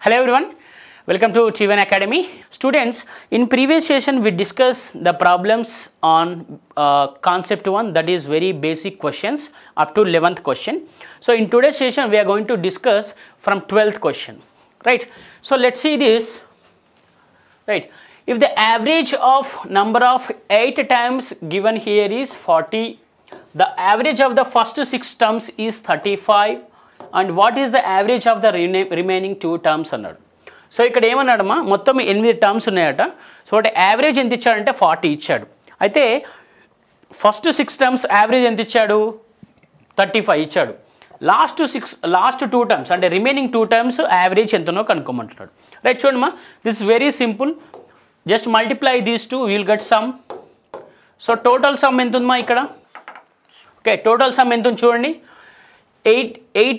Hello everyone, welcome to T1 Academy. Students, in previous session we discussed the problems on concept 1, that is very basic questions up to 11th question. So in today's session we are going to discuss from 12th question, right? So let's see this, right? If the average of number of 8 terms given here is 40, the average of the first 6 terms is 35, and what is the average of the remaining 2 terms అన్నాడు. So ఇక్కడ ఏమన్నాడమ్మా, మొత్తం 8 terms ఉన్నాయట. So అంటే average ఎంత ఇచ్చాడంటే 40 ఇచ్చాడు. అయితే ఫస్ట్ 6 టర్మ్స్ యావరేజ్ ఎంత ఇచ్చాడు, 35 ఇచ్చాడు. లాస్ట్ 2 టర్మ్స్ అంటే రిమైనింగ్ 2 టర్మ్స్ యావరేజ్ ఎంతనో కనుక్కోమంటున్నాడు. రైట్, చూడమ్మా, this very simple. Just multiply these 2, will get sum. So total sum ఎంత ఉందమ్మా ఇక్కడ? ఓకే, టోటల్ సమ్ ఎంత ఉంది చూడండి. 8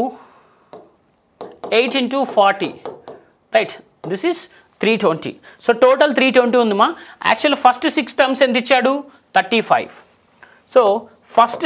into 40, right? This is 320. So total 320 undima. Actually first 6 terms ఎంత ఇచ్చాడు, 35. So first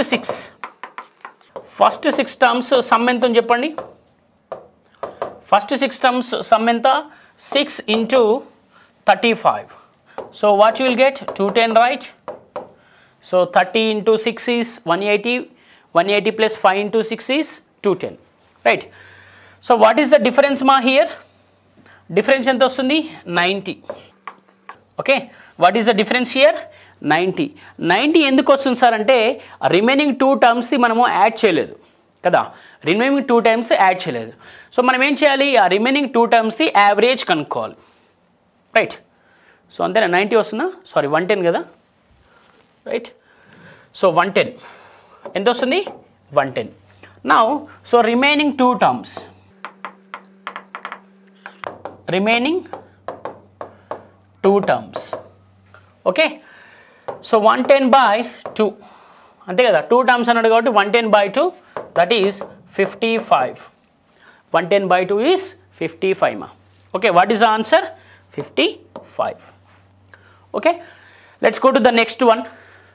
6 terms sum ఎంత ఉంది చెప్పండి. First 6 terms sum ఎంత, 6 into 35. So what you will get, 210, right? So 30 into 6 is 180. 180 plus 5 into 6 is 210, right? So what is the difference ma here? Difference ఎంత వస్తుంది, 90. Okay, what is the difference here? 90 ఎందుకు వస్తుంది sir అంటే remaining 2 టర్మ్స్ది మనము add చేయలేదు కదా, remaining 2 terms add చేయలేదు. So మనం ఏం చేయాలి, ఆ రిమైనింగ్ 2 టర్మ్స్ది యావరేజ్ కనుక్కోవాలి, రైట్? సో అంతేనా, 90 వస్తుందా, సారీ 110 కదా, రైట్? సో 110 ఎంత వస్తుంది, 110. Now so remaining 2 terms, okay? So 110 by 2 అంతే కదా, 2 terms అన్నాడు కాబట్టి 110 by 2, that is 55. 110 by 2 is 55 ma. Okay, what is the answer? 55. Okay, let's go to the next one.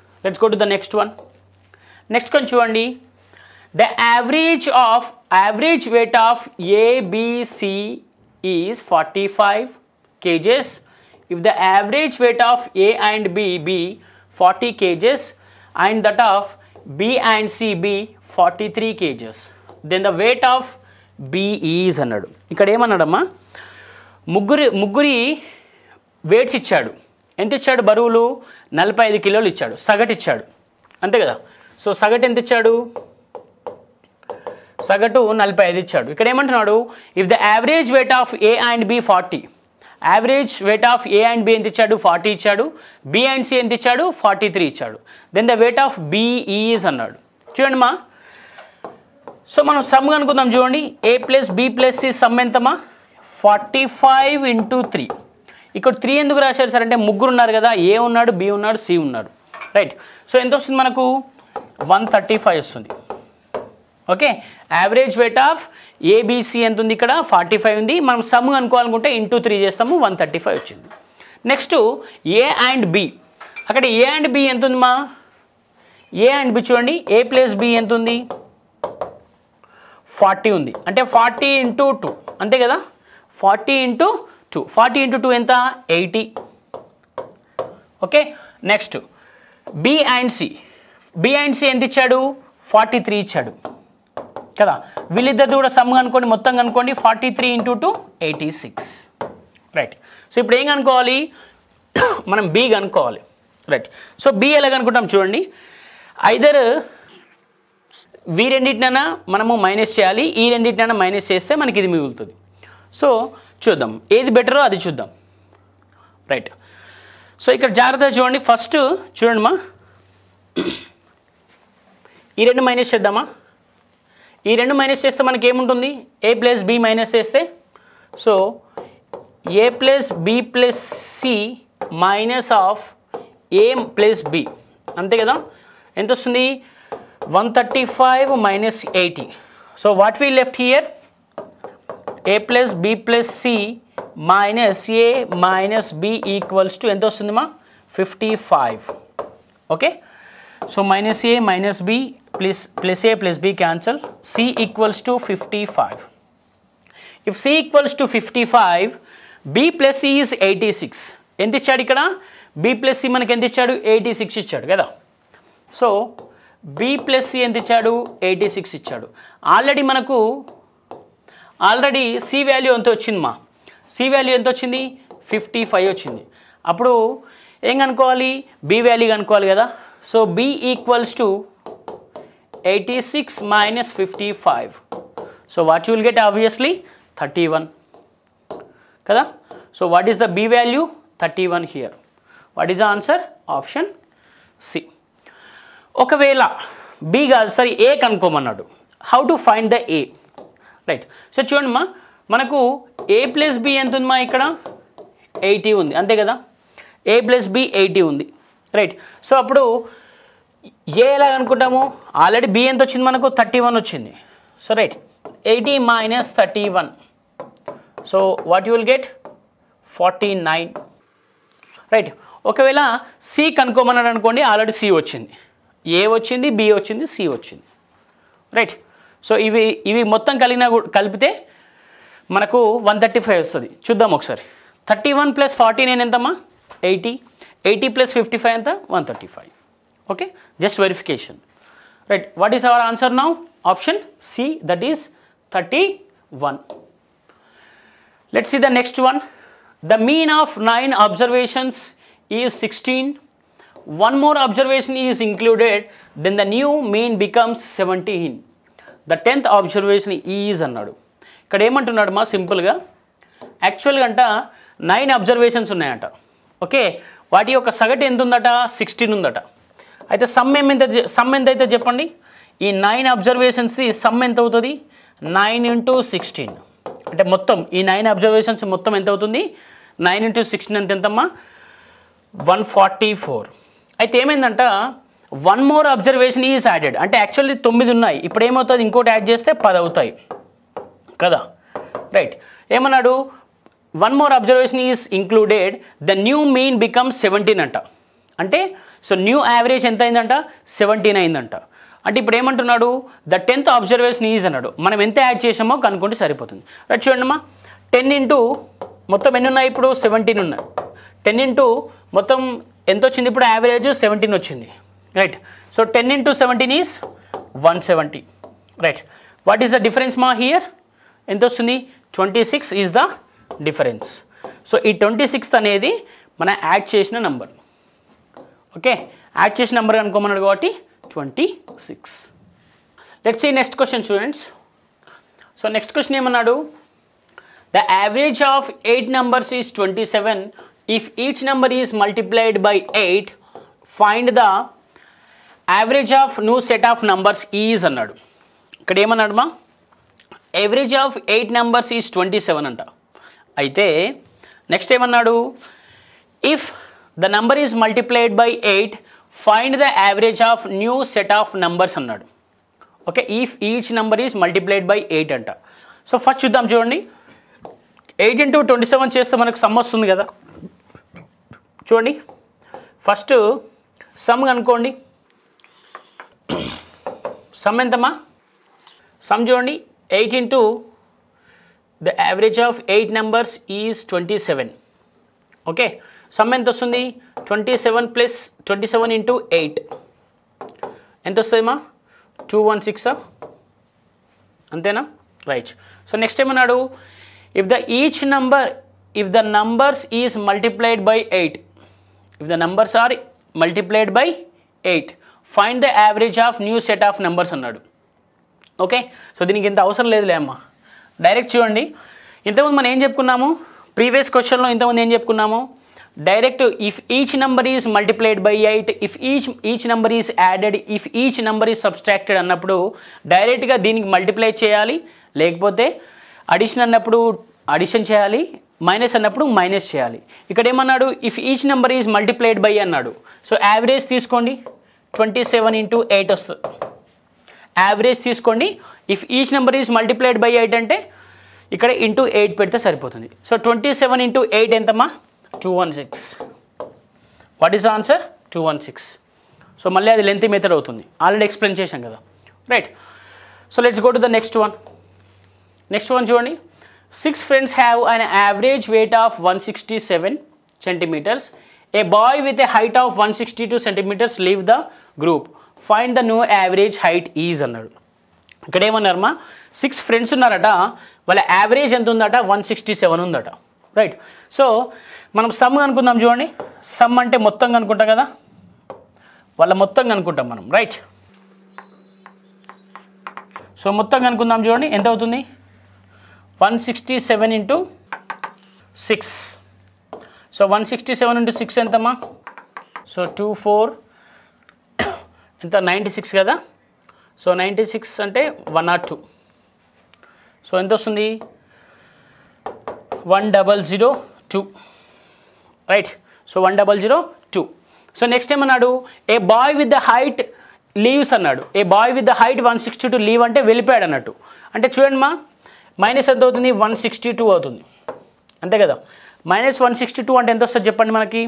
Next one చూడండి. The average weight of A, B, C is 45 kgs. If the average weight of A and B be 40 kgs and that of B and C be 43 kgs, then the weight of B is అన్నాడు. ఇక్కడ ఏమన్నాడమ్మా, ముగ్గురి weights ఇచ్చాడు. ఎంత ఇచ్చాడు, బరువులు 45 కిలోలు ఇచ్చాడు, సగటు ఇచ్చాడు, అంతే కదా. సో సగటు ఎంత ఇచ్చాడు, సగటు 45 ఇచ్చాడు. ఇక్కడ ఏమంటున్నాడు, if the average weight of A and B 40, average weight of A and B ఎంత ఇచ్చాడు, 40 ఇచ్చాడు. బి అండ్ సి ఎంత ఇచ్చాడు, 43 ఇచ్చాడు. Then the weight of B is అన్నాడు. చూడండి మా, సో మనం సమ్ కనుక్కుందాం. చూడండి, A plus B plus C sum ఎంతమా, 45 into 3. ఇక్కడ 3 ఎందుకు రాశారు సార్ అంటే ముగ్గురు ఉన్నారు కదా, ఏ ఉన్నాడు, బి ఉన్నాడు, సి ఉన్నాడు, రైట్? సో ఎంత వస్తుంది మనకు, 135 వస్తుంది. Okay, average weight of ABC ఎంత ఉంది ఇక్కడ, 45 ఉంది. మనం సమ్ అనుకోవాలనుకుంటే ఇంటూ 3 చేస్తాము, 135 వచ్చింది. నెక్స్ట్ ఏ అండ్ బి, అక్కడ ఏ అండ్ బి ఎంత ఉంది మా, ఏ అండ్ బి చూడండి, ఏ ప్లస్ బి ఎంత ఉంది, 40 ఉంది. అంటే 40 into 2 అంతే కదా, 40 into 2, 40 into 2 ఎంత, 80. Okay, next B and C ఎంత ఇచ్చాడు, 43 ఇచ్చాడు కదా. వీళ్ళిద్దరిది కూడా సమ్ కనుక్కోండి, మొత్తం కనుక్కోండి. 43 into 2, 86, రైట్? సో ఇప్పుడు ఏం కనుక్కోవాలి, మనం బి కనుక్కోవాలి, రైట్? సో బి ఎలా కనుక్కుంటాం చూడండి, ఐదర్ వీ రెండింటినైనా మనము మైనస్ చేయాలి, ఈ రెండింటినైనా మైనస్ చేస్తే మనకి ఇది మిగులుతుంది. సో చూద్దాం ఏది బెటరో అది చూద్దాం, రైట్? సో ఇక్కడ జాగ్రత్తగా చూడండి. ఫస్ట్ చూడండి మా, ఈ 2 మైనస్ చేద్దామా. ఈ 2 మైనస్ చేస్తే మనకి ఏముంటుంది, ఏ ప్లస్ బి మైనస్ చేస్తే, so A plus B plus C minus of A plus B, అంతే కదా. ఎంత వస్తుంది, 135 minus 80. So what we left here, a plus b plus c minus a minus b equals to ఎంత వస్తుంది మా, 55. Okay, so minus a minus b plus a plus b cancel, c equals to 55. If C equals to 55, B plus C is 86. ఎంత ఇచ్చాడు ఇక్కడ? B plus C మనకి ఎంత ఇచ్చాడు? 86 ఇచ్చాడు కదా. సో బి ప్లస్ సి ఎంత ఇచ్చాడు? 86 ఇచ్చాడు. ఆల్రెడీ సి వాల్యూ ఎంత వచ్చింది మా? సి వాల్యూ ఎంత వచ్చింది? 55 వచ్చింది. అప్పుడు ఏం కనుక్కోవాలి? బి వాల్యూ కనుక్కోవాలి కదా. So B equals to 86 minus 55. So what you will get? Obviously 31 kada. So what is the B value? 31 here. What is the answer? Option C. ఒకవేళ B కాదు సరే A కనుక్కోమన్నాడు. How to find the A? Right. So చూడండి మా, మనకు A plus B ఎంత ఉంది మా? ఇక్కడ 80 ఉంది అంతే కదా. A ప్లస్ B 80 ఉంది రైట్. సో అప్పుడు ఏ ఎలా అనుకుంటాము? ఆల్రెడీ బి ఎంత వచ్చింది మనకు? 31 వచ్చింది. So right, 80 minus 31. సో what you will get? 49 right. ఒకవేళ సి కనుక్కోమన్నాడు అనుకోండి, ఆల్రెడీ సి వచ్చింది, ఏ వచ్చింది, బి వచ్చింది, సి వచ్చింది రైట్. సో ఇవి మొత్తం కలిపితే మనకు 135 వస్తుంది. చూద్దాం ఒకసారి. 31 + 49 ఎంతమ్మా? 80. 80 + 55 ఎంత? 135. Okay, just verification right. What is our answer now? Option C, that is 31. Let's see the next one. The mean of 9 observations is 16. One more observation is included, then the new mean becomes 17. The 10th observation is అన్నాడు. ఇక్కడ ఏమంటున్నాడు మా? సింపుల్గా యాక్చువల్గా అంట 9 observations ఉన్నాయంట. Okay, వాటి యొక్క సగటు ఎంత ఉందట? 16 ఉందట. అయితే సమ్ ఎంత అయితే చెప్పండి. ఈ 9 అబ్జర్వేషన్స్ది సమ్ ఎంత అవుతుంది? 9 × 16. అంటే మొత్తం ఈ 9 అబ్జర్వేషన్స్ మొత్తం ఎంత అవుతుంది? 9 × 16 అంటే ఎంతమ్మా? 144. అయితే ఏమైందంట, one more observation is added. అంటే యాక్చువల్లీ 9 ఉన్నాయి, ఇప్పుడు ఏమవుతుంది? ఇంకోటి యాడ్ చేస్తే 10 అవుతాయి కదా రైట్. ఏమన్నాడు? One more observation is included, the new mean becomes 17 అంట. అంటే సో న్యూ యావరేజ్ ఎంత అయిందంట? 17 అయిందంట. అంటే ఇప్పుడు ఏమంటున్నాడు? ద 10th అబ్జర్వేషన్ ఈజ్ అన్నాడు. మనం ఎంత యాడ్ చేసామో కనుక్కుంటే సరిపోతుంది రైట్. చూడండి అమ్మా, 10 × మొత్తం ఎన్ని ఉన్నాయి? ఇప్పుడు 17 ఉన్నాయి. 10 × మొత్తం ఎంత వచ్చింది? ఇప్పుడు యావరేజ్ 17 వచ్చింది రైట్. సో 10 × 17 ఈజ్ 170 right. What is the difference మా హియర్? ఎంత వస్తుంది? 26 ఈజ్ ద డిఫరెన్స్. సో ఈ 26th అనేది మనం యాడ్ చేసిన నెంబర్. ఓకే, యాడ్ చేసిన నెంబర్ అనుకోమన్నాడు కాబట్టి 26. Let's see next question students. So next question ఏమన్నాడు? The average of 8 numbers is 27. If each number is multiplied by 8, find the average of new set of numbers is అన్నాడు. ఇక్కడ ఏమన్నాడు మా? Average of 8 numbers is 27 అంట. అయితే next ఏమన్నాడు? If the number is multiplied by 8, find the average of new set of numbers అన్నాడు. Okay, if each number is multiplied by 8 అంట. So first చూద్దాం. చూడండి, 8 × 27 చేస్తే మనకు సమ్ వస్తుంది కదా. చూడండి, ఫస్ట్ సమ్ కనుక్కోండి. సమ్ ఎంతమ్మా? సమ్ చూడండి, 8 × the average of 8 numbers is 27. Okay, sum ఎంత వస్తుంది? 27 + 27 × 8 ఎంత వస్తుంది మా? 216 అంతేనా రైట్. సో నెక్స్ట్ ఏమన్నాడు? If the numbers is multiplied by 8, if the numbers are multiplied by 8, find the average of new set of numbers అన్నాడు. Okay, so దీనికి ఇంత అవసరం లేదులే అమ్మా, డైరెక్ట్ చూడండి. ఇంతకుముందు మనం ఏం చెప్పుకున్నాము? ప్రీవియస్ క్వశ్చన్లో ఇంతకుముందు ఏం చెప్పుకున్నాము? Direct if each number is multiplied by 8, if each number is added, if each number is subtracted అన్నప్పుడు డైరెక్ట్గా దీనికి మల్టిప్లై చేయాలి, లేకపోతే అడిషన్ అన్నప్పుడు అడిషన్ చేయాలి, మైనస్ అన్నప్పుడు మైనస్ చేయాలి. ఇక్కడ ఏమన్నాడు? If each number is multiplied by అన్నాడు. సో యావరేజ్ తీసుకోండి, 27 × 8 వస్తుంది. యావరేజ్ తీసుకోండి. If each number is multiplied by 8 అంటే ఇక్కడ ఇంటూ 8 పెడితే సరిపోతుంది. సో 27 × 8 ఎంతమ్మా? 216. What is answer? 216. సో మళ్ళీ అది లెంత్ మెథడ్ అవుతుంది, ఆల్రెడీ ఎక్స్ప్లెయిన్ చేశాం కదా right. So let's go to the next one. Next one చూడండి, 6 friends have an average weight of 167 centimeters. A boy with a height of 162 centimeters leave the group. Find the new average height is అన్నాడు. ఇక్కడ ఏమన్నారమ్మా 6 friends ఉన్నారట, వాళ్ళ average ఎంత ఉందట 167 ఉందట. Right. So మనం some అనుకుందాం చూడండి. సమ్ అంటే మొత్తం అనుకుంటాం కదా, వాళ్ళ మొత్తం అనుకుంటాం మనం. రైట్. సో మొత్తం అనుకుందాం చూడండి, ఎంత అవుతుంది 167 ఇంటూ 6. సో 167 ఇంటూ 6 ఎంతమ్మా? సో 24 ఎంత 96 కదా. సో 96 అంటే 102. సో ఎంత వస్తుంది 1002. రైట్. సో 1002. సో నెక్స్ట్ ఏమన్నాడు, a boy with the height leaves అన్నాడు. A boy with the height 162 leave అంటే వెళ్ళిపోయాడు అన్నట్టు. అంటే చూడండి మా మైనస్ ఎంత అవుతుంది 162 అవుతుంది, అంతే కదా. మైనస్ 162 అంటే ఎంత వస్తుంది చెప్పండి మనకి,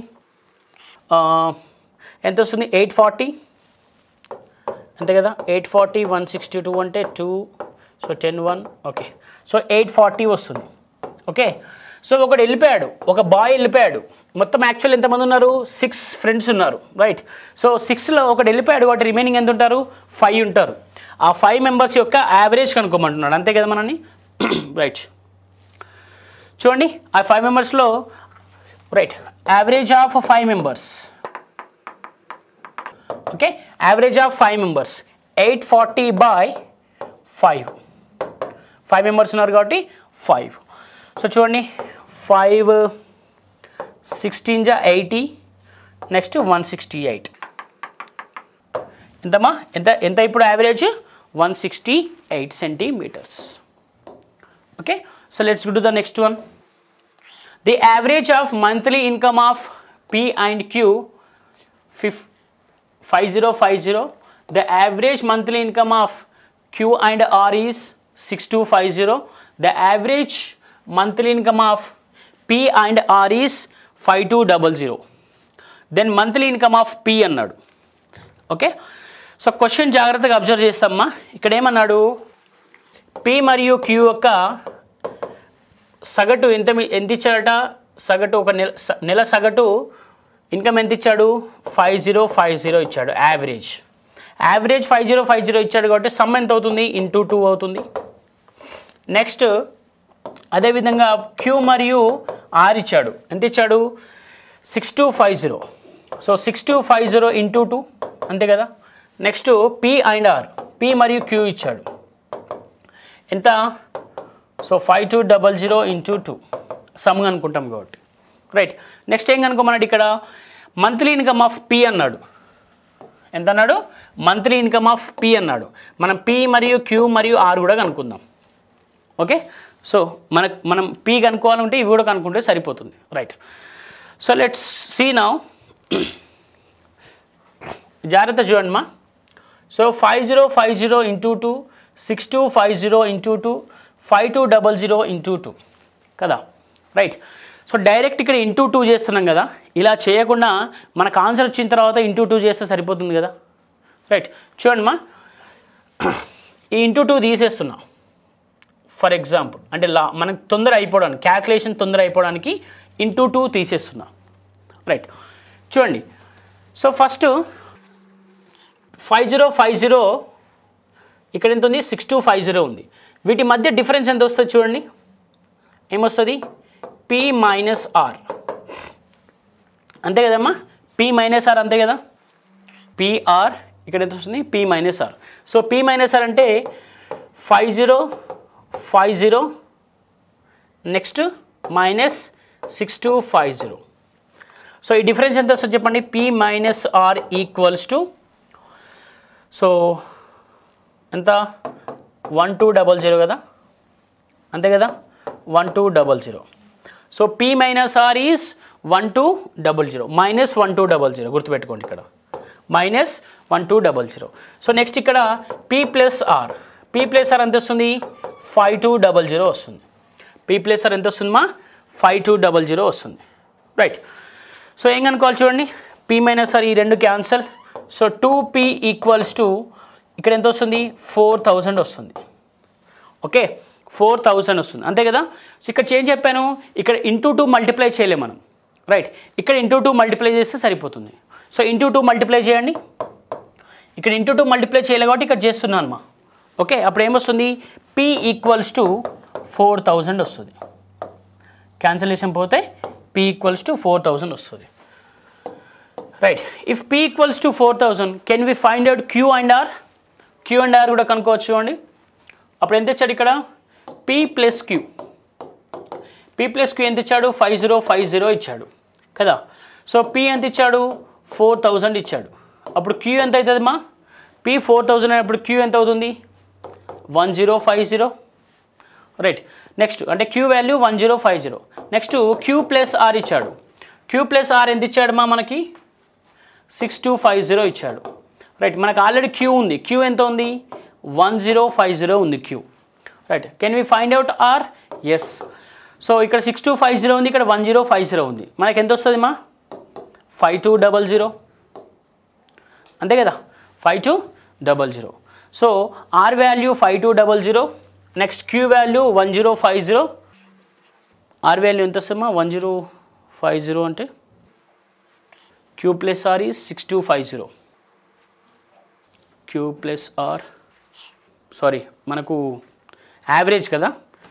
ఎంత వస్తుంది 840, అంతే కదా. 840 162 అంటే 2, సో 10 1 ఓకే. సో 840 వస్తుంది. ఓకే. సో ఒకడు వెళ్ళిపోయాడు, ఒక బాయ్ వెళ్ళిపోయాడు. మొత్తం యాక్చువల్ ఎంతమంది ఉన్నారు 6 ఫ్రెండ్స్ ఉన్నారు. రైట్. సో 6లో ఒకటి వెళ్ళిపోయాడు కాబట్టి రిమైనింగ్ ఎంత ఉంటారు 5 ఉంటారు. ఆ 5 మెంబర్స్ యొక్క యావరేజ్ కనుక్కోమంటున్నాడు, అంతే కదా మనని. రైట్. చూడండి ఆ 5 మెంబర్స్లో right average of 5 members. Okay. Average of 5 members 840 by 5. 5 members ఉన్నారు కాబట్టి 5. సో చూడండి 5 16 జా 80, నెక్స్ట్ 168 ఎంతమ్మా, ఎంత ఇప్పుడు యావరేజ్ 168 centimeters. Okay. So let's go to the next one. The average of monthly income of P and Q 5050. The average monthly income of Q and R is 6250. The average monthly income of P and R is 5200. Then monthly income of P అన్నాడు. Okay. So question జాగ్రత్తగా observe చేస్తామా. ఇక్కడ ఏమన్నాడు, P మరియు Q యొక్క సగటు ఎంత ఇచ్చాడట, సగటు ఒక నెల సగటు ఇన్కమ్ ఎంత ఇచ్చాడు 5050 ఇచ్చాడు. యావరేజ్ 5050 ఇచ్చాడు కాబట్టి సమ్ ఎంత అవుతుంది ఇంటూ 2 అవుతుంది. నెక్స్ట్ అదేవిధంగా Q మరియు R ఇచ్చాడు, ఎంత ఇచ్చాడు 6250. సో 6250 ఇంటూ 2 అంతే కదా. Next P and R, P మరియు Q ఇచ్చాడు ఎంత, సో 5200 ఇంటూ 2 సమ్ అనుకుంటాం కాబట్టి. రైట్. నెక్స్ట్ ఏం కనుకోమన్నాడు ఇక్కడ, మంత్లీ ఇన్కమ్ ఆఫ్ P అన్నాడు. ఎంత అన్నాడు, మంత్లీ ఇన్కమ్ ఆఫ్ P అన్నాడు. మనం P మరియు Q మరియు R కూడా కనుక్కుందాం. ఓకే. సో మనం P కనుక్కోవాలంటే ఇవి కూడా కనుక్కుంటే సరిపోతుంది. Right. So let's see now. జాగ్రత్త చూడండి మా. సో 5050 ఇంటూ 2, 6250 ఇంటూ 2, 5200 ఇంటూ 2 కదా. రైట్. సో డైరెక్ట్ ఇక్కడ ఇంటూ 2 చేస్తున్నాం కదా, ఇలా చేయకుండా మనకు ఆన్సర్ వచ్చిన తర్వాత ఇంటూ 2 చేస్తే సరిపోతుంది కదా. రైట్. చూడండి మా, ఈ ఇంటూ 2 తీసేస్తున్నా ఫర్ ఎగ్జాంపుల్, అంటే మనకు తొందర అయిపోవడానికి, క్యాల్కులేషన్ తొందర అయిపోవడానికి ఇంటూ 2 తీసేస్తున్నా. రైట్. చూడండి. సో ఫస్ట్ 5050 ఇక్కడ ఎంత ఉంది 6250 ఉంది. వీటి మధ్య డిఫరెన్స్ ఎంత వస్తుంది చూడండి, ఏమొస్తుంది P మైనస్ R, అంతే కదమ్మా. P మైనస్ R అంతే కదా. PR ఇక్కడ ఎంత వస్తుంది P minus R. So P minus R అంటే 5050 నెక్స్ట్ మైనస్ 6250. సో ఈ డిఫరెన్స్ ఎంత వస్తుంది చెప్పండి, P minus R equals to, so ఎంత 1200 కదా, అంతే కదా 1200. So P minus R is 1200 minus 1200 గుర్తుపెట్టుకోండి ఇక్కడ మైనస్ 1200. సో నెక్స్ట్ ఇక్కడ P plus R, P plus R ఎంత వస్తుంది 5200 వస్తుంది. P ప్లస్ R ఎంత వస్తుంది మా 5200 వస్తుంది. రైట్. సో ఏం కనుక్కోవాలి చూడండి, P మైనస్ R ఈ రెండు cancel. So 2P equals to ఇక్కడ ఎంత వస్తుంది 4000 వస్తుంది. ఓకే. 4000 వస్తుంది అంతే కదా. సో ఇక్కడ చేంజ్ చెప్పాను, ఇక్కడ ఇంటూ 2 మల్టిప్లై చేయలేము మనం, రైట్. ఇక్కడ ఇంటూ 2 మల్టిప్లై చేస్తే సరిపోతుంది. సో ఇంటూ 2 మల్టిప్లై చేయండి, ఇక్కడ ఇంటూ 2 మల్టిప్లై చేయలేదు కాబట్టి ఇక్కడ చేస్తున్నాను అమ్మా. ఓకే, అప్పుడు ఏమొస్తుంది, P ఈక్వల్స్ టు 4000 వస్తుంది. క్యాన్సలేషన్ పోతే P ఈక్వల్స్ టు 4000 వస్తుంది, right. If P equals to 4000 can we find out Q and R? Q and R కూడా కనుక్కోవచ్చు చూడండి. అప్పుడు ఎంత ఇచ్చాడు ఇక్కడ, P plus Q. P plus Q ఎంత ఇచ్చాడు, 5050 ఇచ్చాడు కదా. సో P ఎంత ఇచ్చాడు, 4000 ఇచ్చాడు. అప్పుడు Q ఎంత అవుతుంది మా, P 4000 అయినప్పుడు Q ఎంత అవుతుంది, 1050, రైట్. నెక్స్ట్ అంటే Q value 1050. Next Q plus R ఇచ్చాడు. Q ప్లస్ R ఎంత ఇచ్చాడు మా, మనకి 6250 ఇచ్చాడు, రైట్. మనకు ఆల్రెడీ Q ఉంది, Q ఎంత ఉంది, 1050 ఉంది Q, right. Can we find out R? Yes. So ఇక్కడ 6250 ఉంది, ఇక్కడ 1050 ఉంది. మనకి ఎంత వస్తుంది మా, 5200 అంతే కదా, 5200. So R value 5200, next Q value 1050. R value ఎంత వస్తుంది మా, 1050 అంటే Q plus R is 6250. Q plus R, sorry మనకు యావరేజ్ కదా,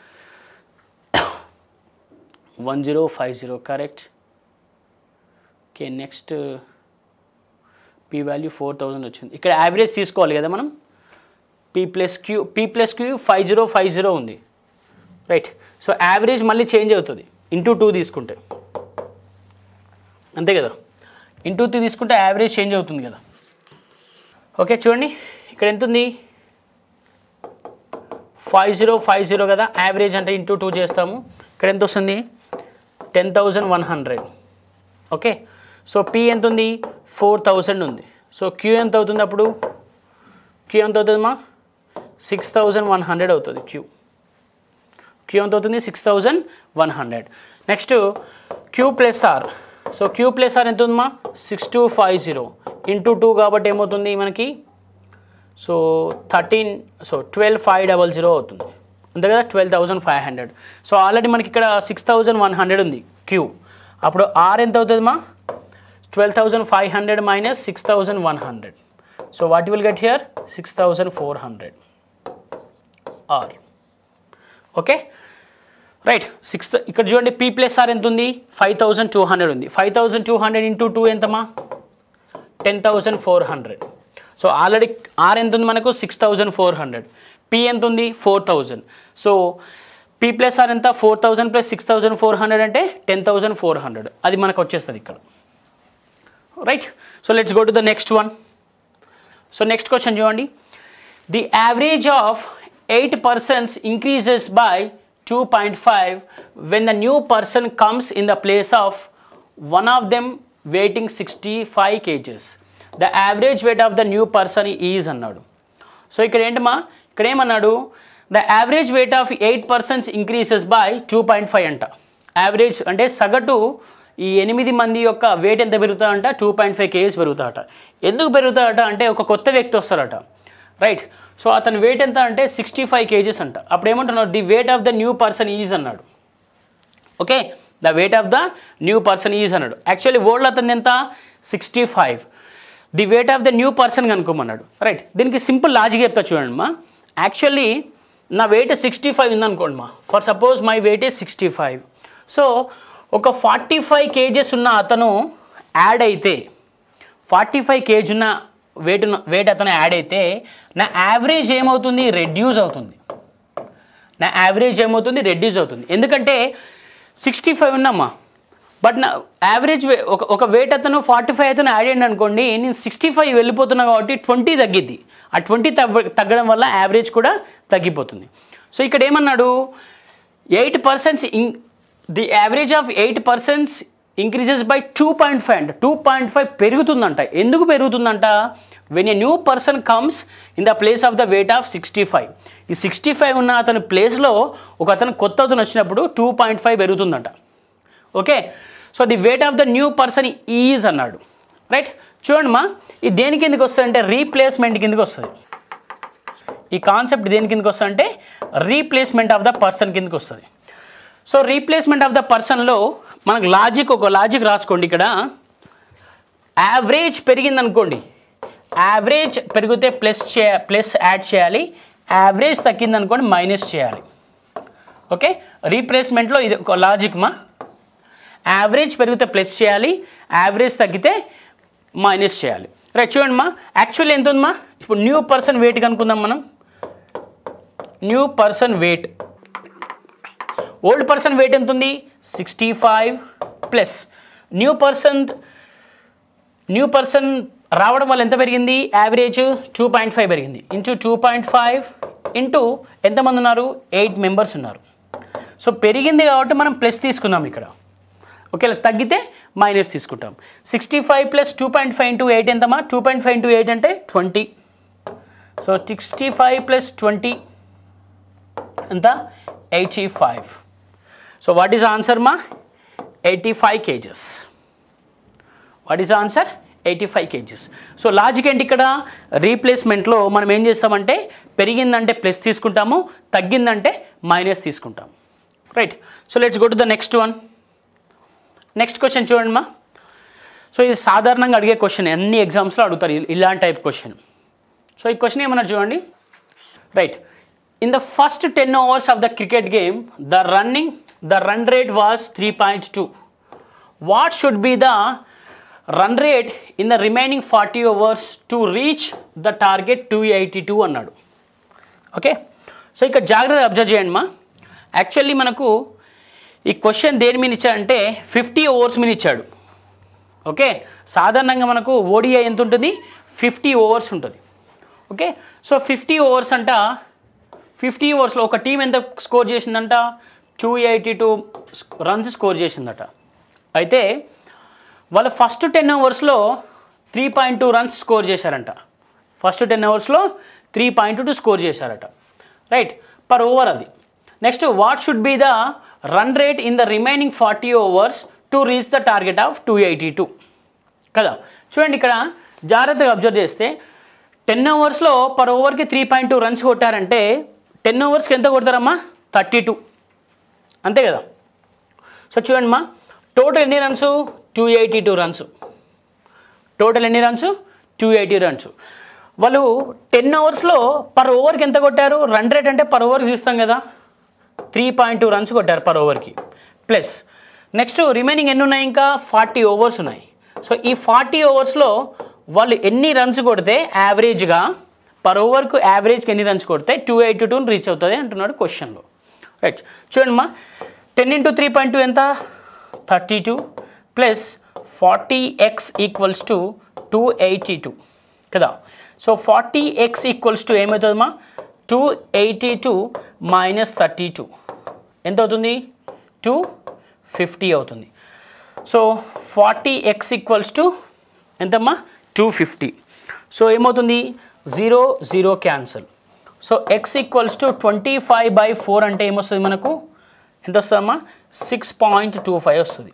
1050 correct. Okay, next P value 4000 వచ్చింది. ఇక్కడ యావరేజ్ తీసుకోవాలి కదా మనం. P ప్లస్ Q 5050 ఉంది, రైట్. సో యావరేజ్ మళ్ళీ చేంజ్ అవుతుంది, ఇంటూ 2 తీసుకుంటే అంతే కదా, ఇంటూ 2 తీసుకుంటే యావరేజ్ చేంజ్ అవుతుంది కదా. ఓకే చూడండి, ఇక్కడ ఎంత ఉంది, 5050 కదా, యావరేజ్ అంటే ఇంటూ 2 చేస్తాము. ఇక్కడ ఎంత వస్తుంది, 10100. ఓకే, సో P ఎంత ఉంది, 4000 ఉంది. సో Q ఎంత అవుతుంది, అప్పుడు Q ఎంత అవుతుంది మా, 6100 అవుతుంది. Q ఎంత అవుతుంది, 6100. Next Q plus R. So Q plus R ఎంత ఉంది మా, 6250 ఇంటూ 2 కాబట్టి ఏమవుతుంది మనకి, సో 12500 అవుతుంది అంతే కదా, 12500. సో ఆల్రెడీ మనకి ఇక్కడ 6100 ఉంది Q. అప్పుడు R ఎంత అవుతుంది మా, 12500 minus 6100. So what will get here, 6400 R. Okay right. ఇక్కడ చూడండి P ప్లస్ R ఎంత ఉంది, 5200 ఉంది. 5200 ఇంటూ 2 ఎంతమా, 10400. సో ఆల్రెడీ R ఎంత ఉంది మనకు, 6400. P ఎంత ఉంది, 4000. సో P ప్లస్ R ఎంత, 4000 ప్లస్ 6400 అంటే 10400. అది మనకు వచ్చేస్తుంది ఇక్కడ, right. So let's go to the next one. So next question చూడండి, the average of 8 persons increases by 2.5 when the new person comes in the place of one of them weighing 65 kgs. The average weight of the new person is అన్నాడు. So ఇక్కడ ఏంటమ్మా, ఇక్కడ ఏమన్నాడు, the average weight of 8 persons increases by 2.5 అంట. Average అంటే సగటు ఈ 8 మంది యొక్క వెయిట్ ఎంత పెరుగుతాడంట, 2.5 kgs పెరుగుతాడట. ఎందుకు పెరుగుతాడట అంటే ఒక కొత్త వ్యక్తి వస్తాడట, రైట్. సో అతని వెయిట్ ఎంత అంటే 65 kgs అంట. అప్పుడు ఏమంటున్నాడు, the weight of the new person is అన్నాడు. Okay, the weight of the new person is అన్నాడు. యాక్చువల్లీ ఓల్డ్ అతను ఎంత, 65. The weight of the new person కనుక్కోమన్నాడు, రైట్. దీనికి సింపుల్ లాజిక్ చెప్తా చూడండి మా. యాక్చువల్లీ నా వెయిట్ 65 ఉందనుకోండి మా, for suppose my weight is 65. So ఒక 45 kgs ఉన్న అతను యాడ్ అయితే, 45 kg ఉన్న వెయిట్ అతను యాడ్ అయితే నా యావరేజ్ ఏమవుతుంది, రెడ్యూస్ అవుతుంది. నా యావరేజ్ ఏమవుతుంది, రెడ్యూస్ అవుతుంది. ఎందుకంటే 65 ఉన్నామ్మా, బట్ నా యావరేజ్ ఒక వెయిట్ అతను 45 అతను యాడ్ అయ్యండి అనుకోండి, నేను 65 వెళ్ళిపోతున్నా కాబట్టి 20 తగ్గిద్ది. ఆ 20 తగ్గడం వల్ల యావరేజ్ కూడా తగ్గిపోతుంది. సో ఇక్కడ ఏమన్నాడు, 8% the average of 8 persons increases by 2.5 అంట. 2.5 పెరుగుతుందంట. ఎందుకు పెరుగుతుందంట, when a new person comes in the place of the weight of 65. ఈ 65 ఉన్న అతని ప్లేస్లో ఒక అతను కొత్త అతను వచ్చినప్పుడు 2.5 పెరుగుతుందంట. Okay, so the weight of the new person is అన్నాడు, రైట్. చూడండి మా, ఇది దేని కిందకి వస్తుంది అంటే రీప్లేస్మెంట్ కిందకి వస్తుంది. ఈ కాన్సెప్ట్ దేని కిందకి వస్తుంది అంటే రీప్లేస్మెంట్ ఆఫ్ ద పర్సన్ కిందకి వస్తుంది. సో రీప్లేస్మెంట్ ఆఫ్ ద పర్సన్లో మనకు ఒక లాజిక్ రాసుకోండి. ఇక్కడ యావరేజ్ పెరిగింది అనుకోండి, యావరేజ్ పెరిగితే ప్లస్ యాడ్ చేయాలి, యావరేజ్ తగ్గింది అనుకోండి మైనస్ చేయాలి. ఓకే, రీప్లేస్మెంట్లో ఇది ఒక లాజిక్ మా. యావరేజ్ పెరిగితే ప్లస్ చేయాలి, యావరేజ్ తగ్గితే మైనస్ చేయాలి. రైట్, చూడండి మా, యాక్చువల్లీ ఎంత ఉంది మా, ఇప్పుడు న్యూ పర్సన్ వెయిట్ కనుక్కుందాం మనం. New person weight, old person weight ఎంత ఉంది 65 ప్లస్ న్యూ పర్సన్ రావడం వల్ల ఎంత పెరిగింది, యావరేజ్ 2.5 పెరిగింది, ఇంటూ 2.5 ఇంటూ ఎంతమంది ఉన్నారు, 8 మెంబర్స్ ఉన్నారు. సో పెరిగింది కాబట్టి మనం ప్లస్ తీసుకున్నాం ఇక్కడ. ఓకేలా, తగ్గితే మైనస్ తీసుకుంటాం. 65 ప్లస్ 2.5 ఇంటూ 8 ఎంతమా, 2.5 ఇంటూ 8 అంటే 20. సో 65 ప్లస్ 20 ఎంత, 85. సో వాట్ ఈస్ ఆన్సర్ మా, 85 kgs. What is answer, 85 kgs. So logic ఏంటి ఇక్కడ, రీప్లేస్మెంట్లో మనం ఏం చేస్తామంటే పెరిగిందంటే ప్లస్ తీసుకుంటాము, తగ్గిందంటే మైనస్ తీసుకుంటాం. Right, so let's go to the next one. Next question చూడండి మా. సో ఇది సాధారణంగా అడిగే క్వశ్చన్, అన్ని ఎగ్జామ్స్లో అడుగుతారు ఇలాంటి టైప్ క్వశ్చన్. సో ఈ క్వశ్చన్ ఏమన్నా చూడండి. Right, in the first 10 overs of the cricket game the run rate was 3.2. What should be the run rate in the remaining 40 overs to reach the target 282 అన్నాడు. Okay, so ఇక్కడ జాగ్రత్తగా observe చేయండి మా. Actually మనకు ఈ question దేని మీద ఇచ్చాడంటే 50 overs మీద ఇచ్చాడు. ఓకే, సాధారణంగా మనకు ఓడిఐ ఎంత ఉంటుంది, 50 overs ఉంటుంది. ఓకే, సో 50 overs అంట, 50 oversలో ఒక టీం ఎంత స్కోర్ చేసిందంట, 282 runs స్కోర్ చేసిందట. అయితే వాళ్ళు ఫస్ట్ 10 oversలో 3.2 runs స్కోర్ చేశారంట. ఫస్ట్ 10 oversలో 3.2 స్కోర్ చేశారట. రైట్, పర్ ఓవర్ అది. Next, what should be the run rate in the remaining 40 overs to reach the target of 282 కదా. చూడండి ఇక్కడ జాగ్రత్తగా అబ్జర్వ్ చేస్తే 10 oversలో పర్ ఓవర్కి 3.2 runs కొట్టారంటే 10 oversకి ఎంత కొడతారమ్మా, 32 అంతే కదా. సో చూడండి మా, టోటల్ ఎన్ని రన్స్, 282 runs. టోటల్ ఎన్ని రన్స్, 280 runs. వాళ్ళు 10 oversలో పర్ ఓవర్కి ఎంత కొట్టారు, రన్ రేట్ అంటే పర్ ఓవర్కి చూస్తాం కదా, 3.2 runs కొట్టారు పర్ ఓవర్కి. ప్లస్ నెక్స్ట్ రిమైనింగ్ ఎన్ని ఉన్నాయి, ఇంకా 40 overs ఉన్నాయి. సో ఈ 40 oversలో వాళ్ళు ఎన్ని రన్స్ కొడితే యావరేజ్గా పర్ ఓవర్కు యావరేజ్కి ఎన్ని రన్స్ కొడితే 282 రీచ్ అవుతుంది అంటున్నాడు క్వశ్చన్లో. రైట్, చూడండి మా, 10 into 3.2 ఎంత, 32 ప్లస్ 40x ఈక్వల్స్ టు 282 కదా. సో 40x ఈక్వల్స్ టు ఏమవుతుందమ్మా, 282 మైనస్ 32 ఎంత అవుతుంది, 250 అవుతుంది. సో 40x ఈక్వల్స్ టు ఎంతమ్మా, 250. సో ఏమవుతుంది, 0 0 cancel. So x equals to 25/4 అంటే ఏమొస్తుంది మనకు, ఎంత వస్తుందమ్మా, 6.25 వస్తుంది.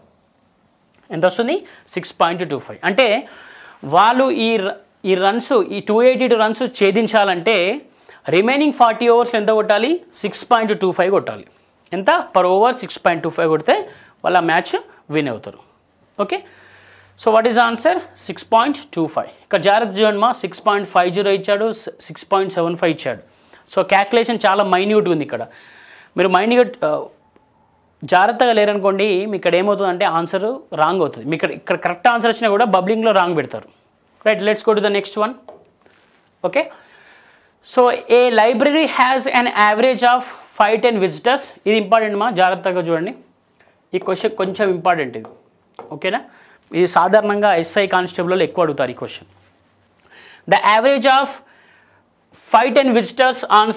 ఎంత వస్తుంది, 6.25. అంటే వాళ్ళు ఈ రన్స్, ఈ 282 runs ఛేదించాలంటే రిమైనింగ్ 40 overs ఎంత కొట్టాలి, 6.25 కొట్టాలి. ఎంత, పర్ ఓవర్ 6.25 కొడితే వాళ్ళ మ్యాచ్ విన్ అవుతారు. Okay, so what is answer, 6.25. ఇక్కడ జాగ్రత్త చూడండి మా, 6.50 ఇచ్చాడు, 6.75 ఇచ్చాడు. సో క్యాల్కులేషన్ చాలా మైన్యూట్గా ఉంది ఇక్కడ. మీరు మైన్యూట్ జాగ్రత్తగా లేరనుకోండి, మీకు ఇక్కడ ఏమవుతుందంటే ఆన్సర్ రాంగ్ అవుతుంది. మీకు ఇక్కడ కరెక్ట్ ఆన్సర్ వచ్చినా కూడా బబ్లింగ్లో రాంగ్ పెడతారు. Right, let's go to the next one. Okay, so a library has an average of 5-10 visitors. ఇది ఇంపార్టెంట్ మా, జాగ్రత్తగా చూడండి. ఈ క్వశ్చన్ కొంచెం ఇంపార్టెంట్ ఇది. ఓకేనా, ఇది సాధారణంగా ఎస్ఐ కానిస్టేబుల్లో ఎక్కువ అడుగుతారు ఈ question. The average of 5-10 visitors on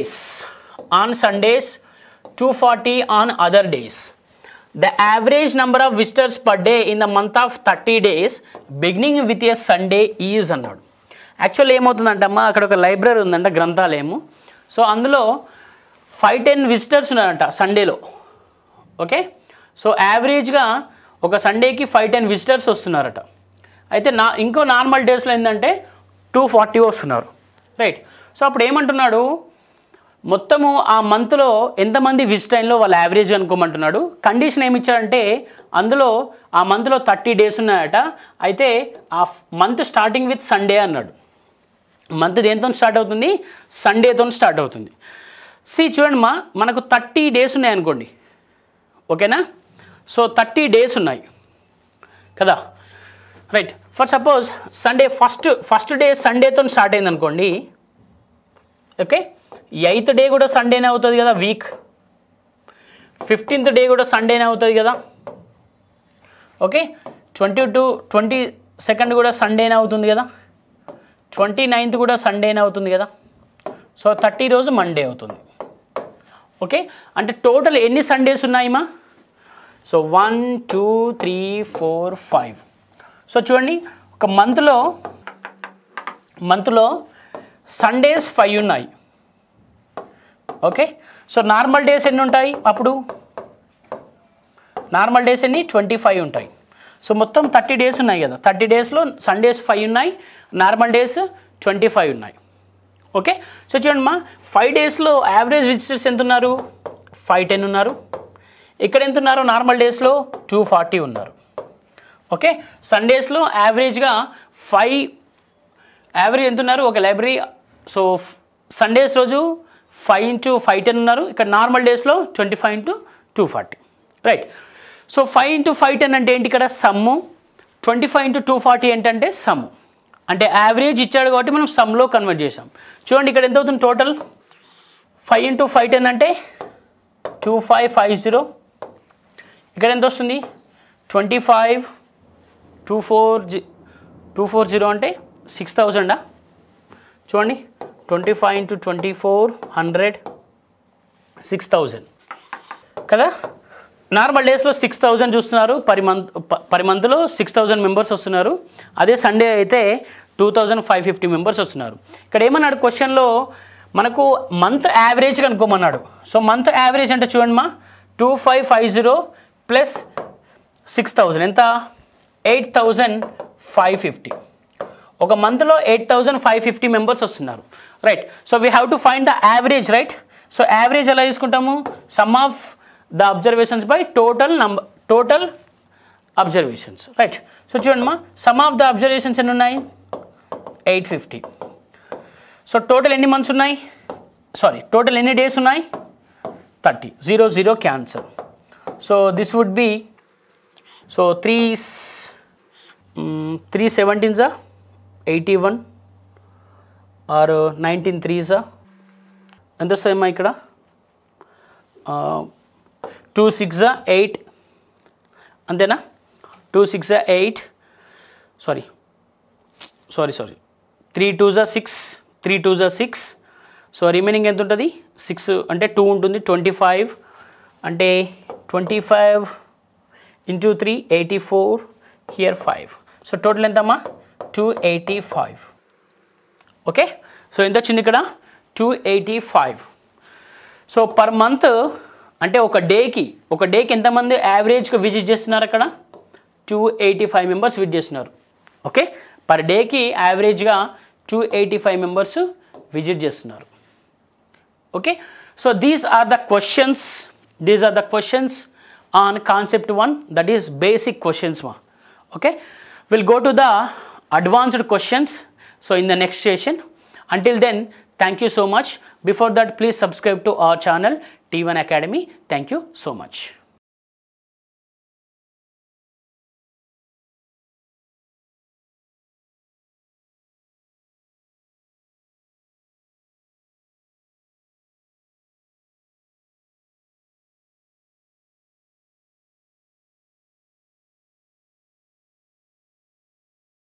Sundays 240 on other days. The average number of visitors per day in the month of 30 days beginning with a Sunday is అన్నాడు. యాక్చువల్లీ ఏమవుతుందంటమ్మా, అక్కడ ఒక లైబ్రరీ ఉందంట, గ్రంథాలయము. సో అందులో 5-10 visitors ఉన్నారంట సండేలో. Okay, so యావరేజ్గా ఒక సండేకి 5-10 visitors వస్తున్నారట. అయితే ఇంకో నార్మల్ డేస్లో ఏంటంటే 240 వస్తున్నారు. రైట్, సో అప్పుడు ఏమంటున్నాడు, మొత్తము ఆ మంత్లో ఎంతమంది విజిట్ అయినలో వాళ్ళ యావరేజ్ అనుకోమంటున్నాడు. కండిషన్ ఏమి ఇచ్చాడంటే అందులో ఆ మంత్లో 30 డేస్ ఉన్నాయట. అయితే ఆ మంత్ స్టార్టింగ్ విత్ సండే అన్నాడు. మంత్ దేంతో స్టార్ట్ అవుతుంది? సండేతో స్టార్ట్ అవుతుంది. చూడండి మనకు 30 డేస్ ఉన్నాయి అనుకోండి, ఓకేనా. సో 30 డేస్ ఉన్నాయి కదా, right. For suppose Sunday first day సండేతో స్టార్ట్ అయింది అనుకోండి, ఓకే. 8th డే కూడా సండేనే అవుతుంది కదా, వీక్. 15th డే కూడా సండేనే అవుతుంది కదా, ఓకే. 22nd కూడా సండేనే అవుతుంది కదా, 29th కూడా సండేనే అవుతుంది కదా. సో 30 రోజు మండే అవుతుంది, ఓకే. అంటే టోటల్ ఎన్ని సండేస్ ఉన్నాయిమా? సో 1 2 3 4 5. సో చూడండి, ఒక మంత్లో సండేస్ 5 ఉన్నాయి, ఓకే. సో నార్మల్ డేస్ ఎన్ని ఉంటాయి? అప్పుడు నార్మల్ డేస్ ఎన్ని? 25 ఉంటాయి. సో మొత్తం 30 డేస్ ఉన్నాయి కదా, 30 డేస్లో సండేస్ 5 ఉన్నాయి, నార్మల్ డేస్ 25 ఉన్నాయి, ఓకే. సో చూడండి 5 డేస్లో యావరేజ్ విజిటర్స్ ఎంత ఉన్నారు? 510 ఉన్నారు. ఇక్కడ ఎంత ఉన్నారు? నార్మల్ డేస్లో 240 ఉన్నారు, ఓకే. సండేస్లో యావరేజ్గా 5 యావరేజ్ ఎంత ఉన్నారు? ఒక లైబ్రరీ. సో సండేస్ రోజు 5 × 510 ఉన్నారు. ఇక్కడ నార్మల్ డేస్లో 25 × 240, రైట్. సో 5 × 510 అంటే ఏంటి? ఇక్కడ సమ్ము. 25 × 240 ఏంటంటే సమ్ము. అంటే యావరేజ్ ఇచ్చాడు కాబట్టి మనం సమ్లో కన్వర్ట్ చేసాం. చూడండి ఇక్కడ ఎంత అవుతుంది టోటల్? 5 × 510 అంటే 2550. ఇక్కడ ఎంత వస్తుంది? 25 240 అంటే 6000. చూడండి 25 × 24 100 6000 కదా. నార్మల్ డేస్లో 6000 చూస్తున్నారు, పర్ మంత్లో 6000 మెంబర్స్ వస్తున్నారు. అదే సండే అయితే 2550 మెంబర్స్ వస్తున్నారు. ఇక్కడ ఏమన్నాడు క్వశ్చన్లో? మనకు మంత్ యావరేజ్ కనుక్కోమన్నాడు. సో మంత్ యావరేజ్ అంటే చూడండి 2550 ప్లస్ 6000 ఎంత? 8550. ఒక మంత్లో 8550 మెంబర్స్ వస్తున్నారు, right. So we have to find the average, right. So average ఎలా తీసుకుంటాము? Sum of the observations by total observations, right. So చూడండి సమ్ ఆఫ్ ద అబ్జర్వేషన్స్ ఎన్ని ఉన్నాయి? 850. సో టోటల్ ఎన్ని మంత్స్ ఉన్నాయి? టోటల్ ఎన్ని డేస్ ఉన్నాయి? 30. 0 0 cancel. So this would be 3 17s 81 are 19 3s ఎంత వస్తాయమ్మా ఇక్కడ? 2 6 8 అంతేనా? 2 6 8 sorry 3 2s 6 3 2s 6. So remaining ఎంత ఉంటుంది? 6 అంటే 2 ఉంటుంది. 25 అంటే 25 × 3 84 హియర్ 5. సో టోటల్ ఎంతమ్మా? 285, ఓకే. సో ఎంత వచ్చింది ఇక్కడ? 285. సో పర్ మంత్ అంటే ఒక డేకి ఎంతమంది యావరేజ్గా విజిట్ చేస్తున్నారు? అక్కడ 285 మెంబర్స్ విజిట్ చేస్తున్నారు, ఓకే. పర్ డేకి యావరేజ్గా 285 మెంబర్స్ విజిట్ చేస్తున్నారు, okay. So these are the questions on concept 1, that is basic questions ma, okay. We'll go to the advanced questions so in the next session. Until then, thank you so much. Before that, please subscribe to our channel T1 Academy. Thank you so much.